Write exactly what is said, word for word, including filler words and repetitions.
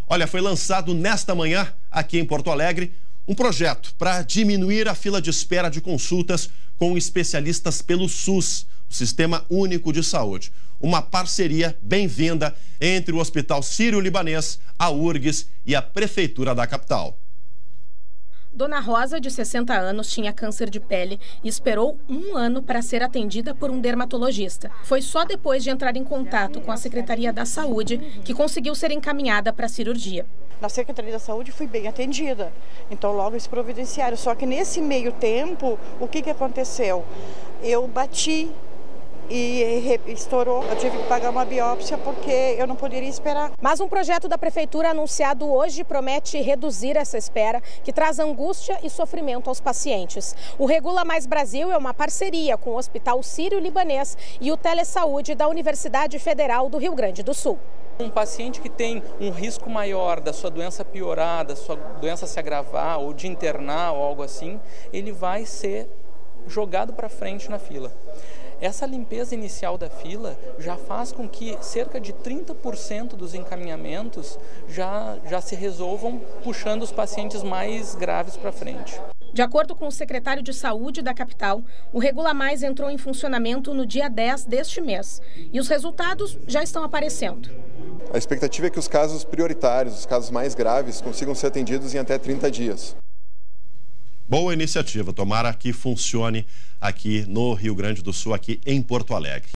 Olha, foi lançado nesta manhã, aqui em Porto Alegre, um projeto para diminuir a fila de espera de consultas com especialistas pelo SUS, o Sistema Único de Saúde. Uma parceria bem-vinda entre o Hospital Sírio-Libanês, a URGS e a Prefeitura da capital. Dona Rosa, de sessenta anos, tinha câncer de pele e esperou um ano para ser atendida por um dermatologista. Foi só depois de entrar em contato com a Secretaria da Saúde que conseguiu ser encaminhada para a cirurgia. Na Secretaria da Saúde fui bem atendida, então logo eles providenciaram. Só que nesse meio tempo, o que, que aconteceu? Eu bati e estourou. Eu tive que pagar uma biópsia porque eu não poderia esperar. Mas um projeto da Prefeitura anunciado hoje promete reduzir essa espera, que traz angústia e sofrimento aos pacientes. O Regula Mais Brasil é uma parceria com o Hospital Sírio-Libanês e o Telesaúde da Universidade Federal do Rio Grande do Sul. Um paciente que tem um risco maior da sua doença piorar, da sua doença se agravar ou de internar ou algo assim, ele vai ser jogado para frente na fila. Essa limpeza inicial da fila já faz com que cerca de trinta por cento dos encaminhamentos já, já se resolvam puxando os pacientes mais graves para frente. De acordo com o secretário de Saúde da capital, o Regula Mais entrou em funcionamento no dia dez deste mês e os resultados já estão aparecendo. A expectativa é que os casos prioritários, os casos mais graves, consigam ser atendidos em até trinta dias. Boa iniciativa, tomara que funcione aqui no Rio Grande do Sul, aqui em Porto Alegre.